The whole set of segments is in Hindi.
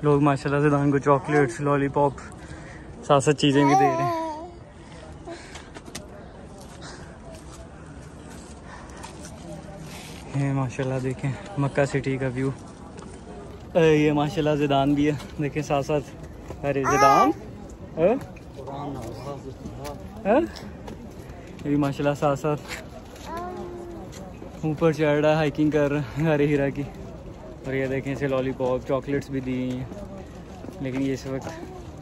लोग माशाल्लाह से दान को चॉकलेट्स, लॉलीपॉप, साथ साथ चीज़ें भी दे रहे हैं। ये माशाल्लाह देखें मक्का सिटी का व्यू। ये माशाल्लाह ज़िदान भी है, देखें साथ साथ। अरे ज़िदान ये माशाल्लाह साथ साथ ऊपर चढ़ रहा है, हाइकिंग कर रहा है गारे हीरा की। और ये देखें इसे लॉलीपॉप, चॉकलेट्स भी दी हैं। लेकिन ये इस वक्त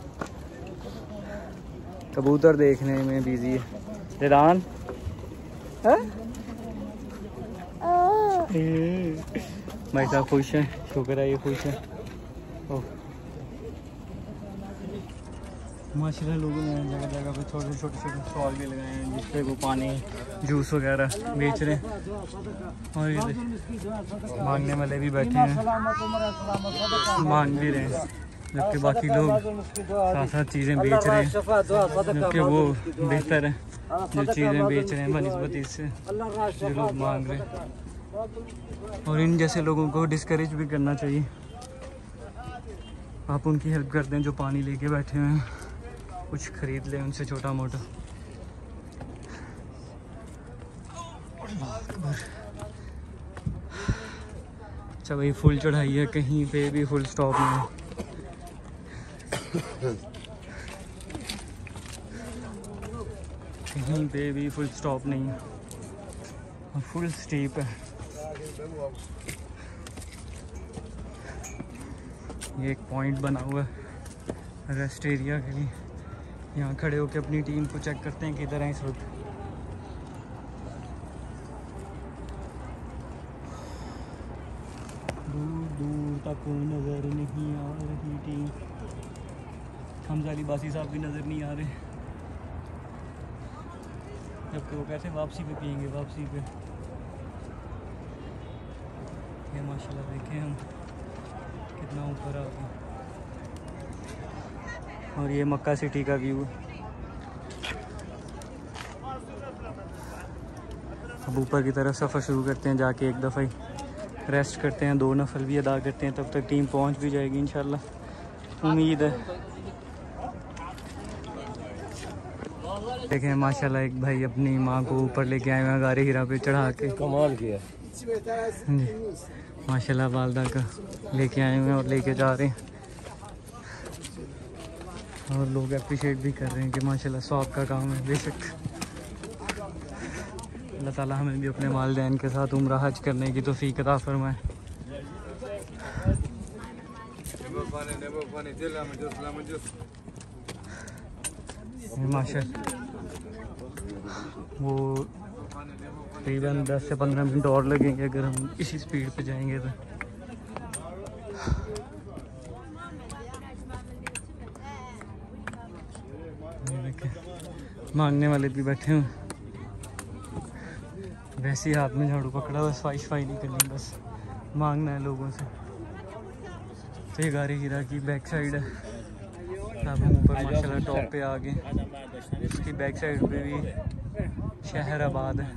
कबूतर देखने में बिजी है। ज़िदान भाई साहब खुश हैं, शुक्र है ये खुश है। ओह माशाल्लाह लोगों ने जगह जगह पे छोटे छोटे स्टॉल भी लगाए हैं जिसपे वो पानी, जूस वगैरह बेच रहे हैं। और ये मांगने वाले भी बैठे हैं, मांग भी रहे हैं, जबकि बाकी लोग साथ साथ चीज़ें बेच रहे हैं, जबकि वो बेहतर है जो चीज़ें बेच रहे हैं बनिस्बत इससे जो लोग मांग रहे हैं। और इन जैसे लोगों को डिस्करेज भी करना चाहिए। आप उनकी हेल्प करते हैं जो पानी लेके बैठे हुए हैं, कुछ ख़रीद लें उनसे छोटा मोटा। अच्छा भाई फुल चढ़ाई है, कहीं पे भी फुल स्टॉप नहीं है। कहीं पे भी फुल स्टॉप नहीं है और फुल स्टीप है। ये एक पॉइंट बना हुआ है रेस्ट एरिया के लिए। यहाँ खड़े होकर अपनी टीम को चेक करते हैं किधर है इस वक्त। दूर दूर तक कोई नज़र नहीं आ रही टीम। हमजा अली बासी साहब भी नज़र नहीं आ रहे, जबकि वो कैसे वापसी पे पियेंगे, वापसी पे। ये माशाल्लाह देखें हम कितना ऊपर आ गए। और ये मक्का सिटी का व्यू। अब ऊपर की तरफ सफ़र शुरू करते हैं, जाके एक दफ़ा ही रेस्ट करते हैं, 2 नफल भी अदा करते हैं, तब तक टीम पहुंच भी जाएगी इंशाल्लाह, उम्मीद है। देखें माशाल्लाह एक भाई अपनी माँ को ऊपर लेके आए हुए हैं गारे हीरा पे चढ़ा के, कमाल किया जी माशाल्लाह। वालदा का लेके आए हुए हैं और लेके जा रहे हैं, और लोग अप्रिशिएट भी कर रहे हैं कि माशाल्लाह सवाब का काम है। बेशक अल्लाह ताला हमें भी अपने वालिदैन के साथ उम्रा हज करने की तौफीक अता फरमाए। माशाल्लाह वो तकरीबन 10 से 15 मिनट और लगेंगे अगर हम इसी स्पीड पे जाएंगे तो। मांगने वाले भी बैठे हैं, वैसे ही हाथ में झाड़ू पकड़ा, बस सफाई नहीं करनी, बस मांगना है लोगों से। तो ये गारे हीरा की बैक साइड है। अब हम ऊपर माशाल्लाह टॉप पे आ गए। इसकी बैक साइड पे भी शहर आबाद है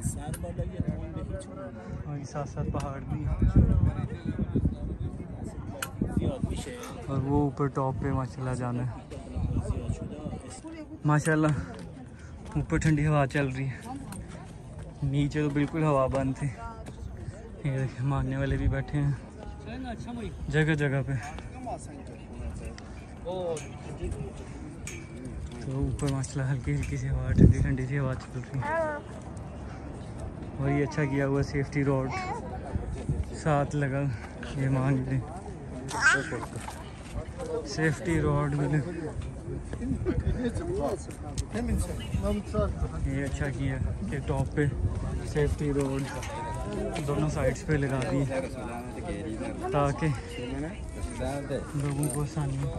और साथ साथ पहाड़ भी है। और वो ऊपर टॉप पे माशाल्लाह जाना है। माशाल्लाह ऊपर ठंडी हवा चल रही है, नीचे तो बिल्कुल हवा बंद थी। ये देखिए मांगने वाले भी बैठे हैं जगह जगह पे। तो ऊपर माशाल्लाह हल्की हल्की सी हवा, ठंडी ठंडी सी हवा चल रही है। और ये अच्छा किया हुआ सेफ्टी रोड साथ लगा, ये मान लें सेफ्टी रोड मिले, ये अच्छा किया कि टॉप पे सेफ्टी रोड दोनों साइड्स पे लगा दी ताकि लोगों को आसानी हो।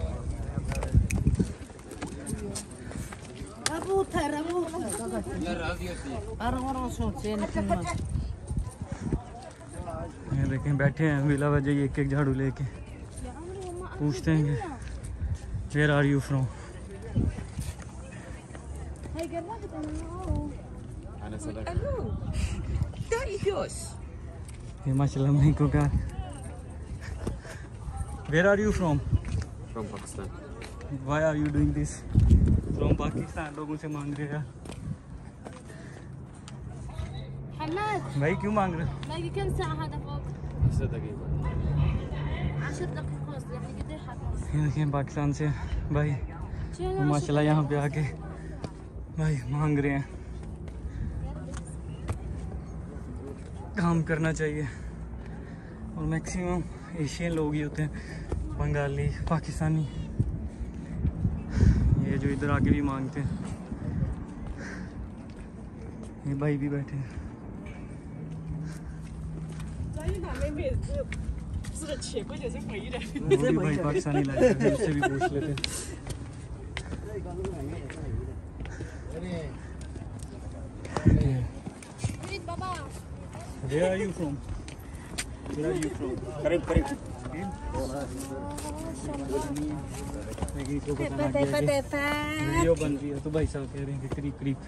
ये देखें बैठे हैं बिला वजह एक एक झाड़ू लेके, पूछते हैं कि वेयर आर यू फ्रॉम। ये माशाल्लाह मैं को कहा where are you from, From Pakistan. Why are you doing this? From Pakistan लोगों से मांग रहे हैं। भाई क्यों मांग रहे? باقي كم ساعة هذا فوق؟ 10 دقيقة. 10 دقائق ونص يعني قد ايش حتوصل؟ ये देखिए पाकिस्तान से भाई माशाल्लाह यहाँ पे आके भाई मांग रहे हैं। काम करना चाहिए और मैक्सिमम एशियन लोग ही होते हैं, बंगाली, पाकिस्तानी, ये जो इधर आके भी मांगते हैं। ये भाई भी बैठे हैं। वो भी भाई पाकिस्तानी लाए थे, उससे भी पूछ लेते हैं। Where are you from? Where are you from? करीब वीडियो बन रही है तो भाई साहब कह रहे हैं कि करीब करीब।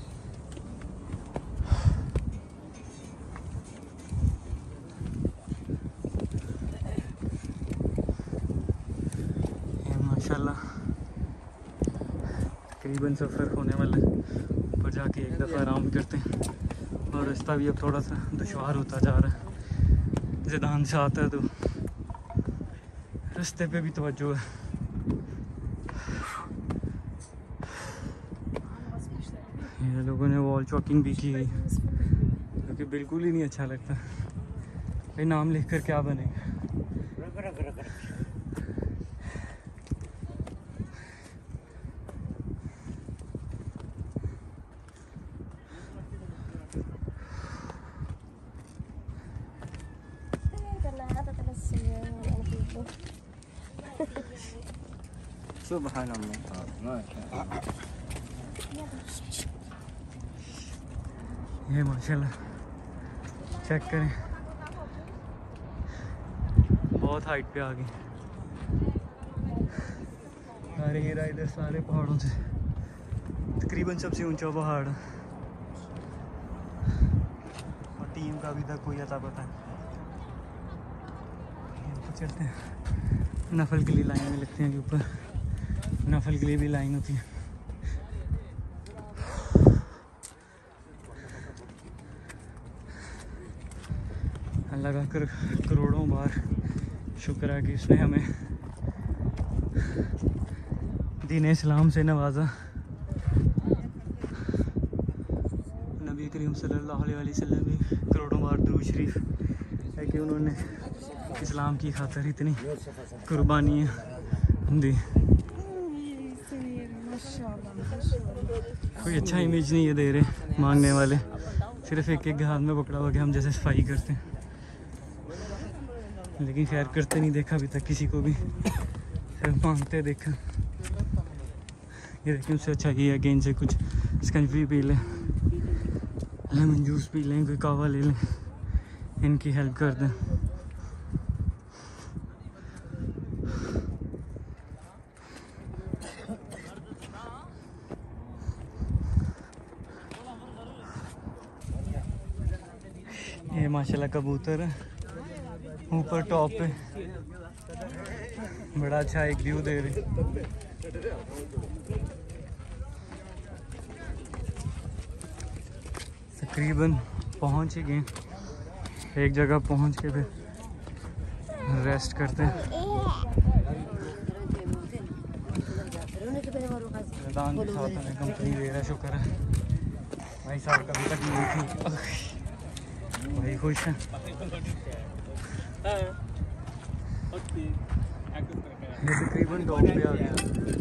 माशाल्लाह तकरीबन सफ़र होने वाला है, ऊपर जाके एक दफ़ा आराम करते हैं। और रास्ता भी अब थोड़ा सा दुश्वार होता जा रहा है, ज़िदान से आता है तो रास्ते पे भी तवज्जो है। ये लोगों ने वॉल चॉकिंग भी की है, क्योंकि बिल्कुल ही नहीं अच्छा लगता। भाई नाम लिख कर क्या बनेगा? सुभान अल्लाह। ये माशाल्लाह चेक करें, बहुत हाइट पे आ गई। सारे ये रहा इधर सारे पहाड़ों से तकरीबन सबसे ऊंचा पहाड़ है, और टीम का अभी तक कोई अता पता है। चलते हैं, नफल के लिए लाइन में लगते हैं कि ऊपर नफल के लिए भी लाइन होती है। अल्लाह का करोड़ों बार शुक्र है कि उसने हमें दीन इस्लाम से नवाजा। नबी करीम सल्लल्लाहु अलैहि वसल्लम भी करोड़ों बार दुरूद शरीफ है कि उन्होंने इस्लाम की खातिर इतनी कुर्बानियाँ दी। कोई अच्छा इमेज नहीं है दे रहे मांगने वाले, सिर्फ एक एक हाथ में पकड़ा हुआ कि हम जैसे सफाई करते हैं, लेकिन खैर करते नहीं देखा अभी तक किसी को भी, सिर्फ मांगते देखा। ये देखिए उससे अच्छा ये है कि इनसे कुछ स्कंजी पी लें, लेमन जूस पी लें, कोई कावा ले लें, इनकी हेल्प कर दें। ये माशाल्लाह कबूतर है ऊपर टॉप पे, बड़ा अच्छा एक व्यू दे रहे। तकरीबन पहुंच ही गए, एक जगह पहुंच के फिर रेस्ट करते हैं। मैदान के साथ हमें कंपनी दे रहा है, शुक्र है भाई साहब कभी तक नहीं थी, वही खुश है। ये तकरीबन टॉप पे आ गया।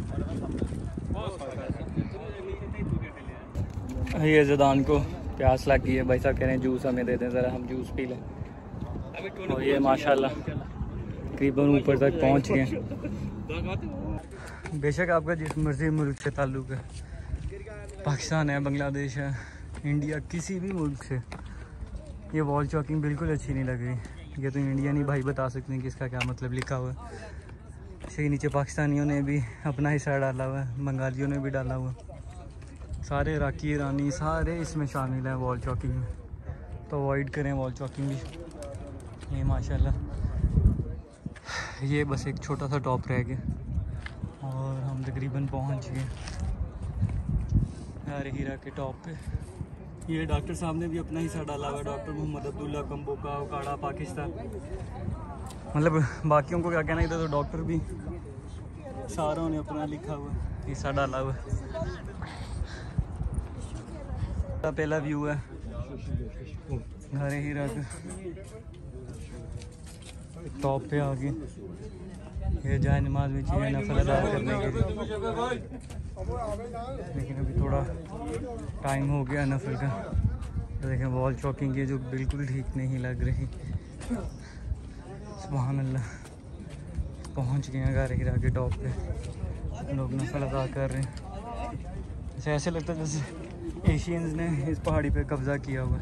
ये ज़िदान को प्यास लग गई है, भाई साहब कह रहे हैं जूस हमें दे दें ज़रा, हम जूस पी लें। और ये माशाल्लाह तकरीबन ऊपर तक पहुंच गए। बेशक आपका जिस मर्जी मुल्क से ताल्लुक़ है, पाकिस्तान है, बांग्लादेश है, इंडिया, किसी भी मुल्क से, ये वॉल चॉकिंग बिल्कुल अच्छी नहीं लग रही। ये तो इंडियन ही भाई बता सकते हैं कि इसका क्या मतलब लिखा हुआ है। सही नीचे पाकिस्तानियों ने भी अपना हिस्सा डाला हुआ है, बंगालियों ने भी डाला हुआ है, सारे इराकी, ईरानी सारे इसमें शामिल हैं वॉल चॉकिंग में, तो अवॉइड करें वॉल चॉकिंग भी। ये माशाल्लाह ये बस एक छोटा सा टॉप रह गया, और हम तकरीबन पहुंच गए यार हीरा के टॉप पे। ये डॉक्टर साहब ने भी अपना हिस्सा डाला हुआ है, डॉक्टर मोहम्मद अब्दुल्ला कंबोका उकाड़ा पाकिस्तान। मतलब बाकियों को क्या कहना, इधर तो डॉक्टर भी सारों ने अपना लिखा हुआ हिस्सा डाला हुआ है। पहला व्यू है घर हीरा का टॉप पे आगे। ये जाए नमाज में चाहिए नफल अदा करने के लिए, लेकिन अभी थोड़ा टाइम हो गया नफल का। तो देखें वॉल चॉकिंग ये जो बिल्कुल ठीक नहीं लग रही। सुभान अल्लाह, पहुंच गए हैं घर हीरा के टॉप पे। लोग नफल अदा कर रहे हैं। ऐसे लगता है जैसे एशियंस ने इस पहाड़ी पे कब्जा किया हुआ है।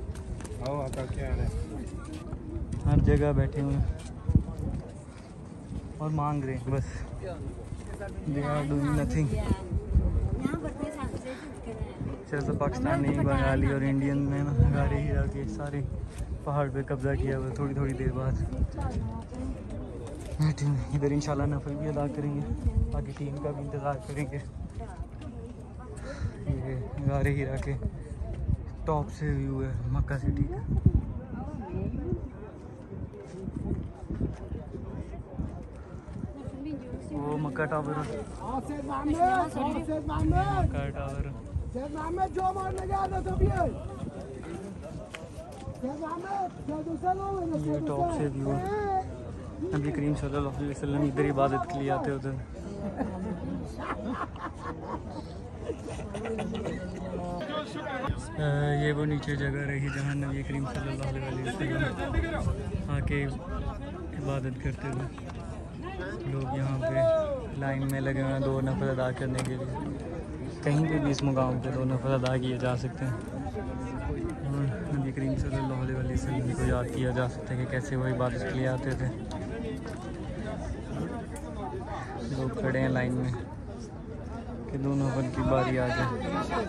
हर जगह बैठे हुए हैं और मांग रहे हैं बस। They are doing nothing. सिर्फ पाकिस्तानी, बंगाली और इंडियन ने ना गारे हीरा के सारे पहाड़ पे कब्जा किया हुआ। थोड़ी थोड़ी देर बाद बैठे हुए इधर इंशाल्लाह नफल भी अदा करेंगे, बाकी टीम का भी इंतज़ार करेंगे। ये गारे हीरा के टॉप से व्यू है मक्का सिटी का। वो मक्का टावर, मक्का टावर ये टॉप से व्यू है। नबी करीम सल्लल्लाहु अलैहि वसल्लम इधर इबादत के लिए आते उधर। ये वो नीचे जगह रही जहाँ नबी करीम सल्लल्लाहु अलैहि वसल्लम आके इबादत करते थे। लोग यहाँ पे लाइन में लगे हुए हैं 2 नफल अदा करने के लिए। कहीं पे भी इस मुकाम पे 2 नफल अदा किए जा सकते हैं। नबी करीम सल्लल्लाहु अलैहि वसल्लम को याद किया जा सकता है कि कैसे वो इबादत के लिए आते थे। लोग खड़े हैं लाइन में कि 2 नफल की बारी आ जाए।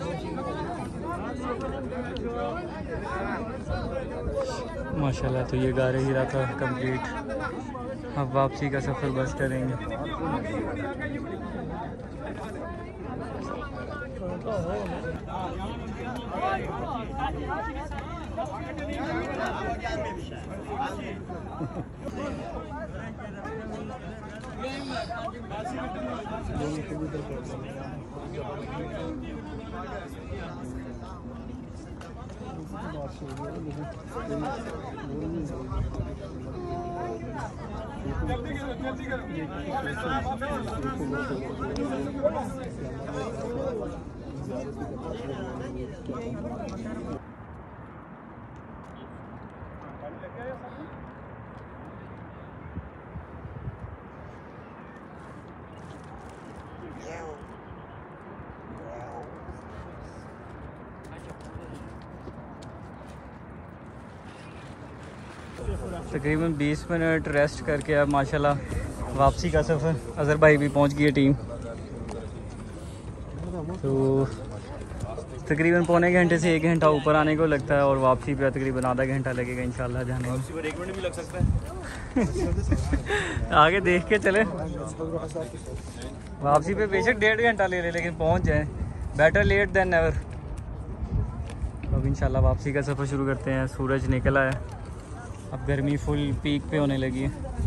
माशाल्लाह, तो ये गारे हीरा था कंप्लीट। अब वापसी का सफ़र बस करेंगे। तकरीबन 20 मिनट रेस्ट करके अब माशाल्लाह वापसी का सफ़र। अज़हर भाई भी पहुंच गई है टीम। तो तकरीबन पौने घंटे से 1 घंटा ऊपर आने को लगता है और वापसी पे तकरीबन आधा घंटा लगेगा इंशाल्लाह जाने में। 1 मिनट भी लग सकता है। आगे देख के चले। वापसी पे बेशक 1.5 घंटा ले ले, लेकिन पहुंच जाए। Better late than never. अब इंशाल्लाह वापसी का सफ़र शुरू करते हैं। सूरज निकला है, अब गर्मी फुल पीक पे होने लगी है।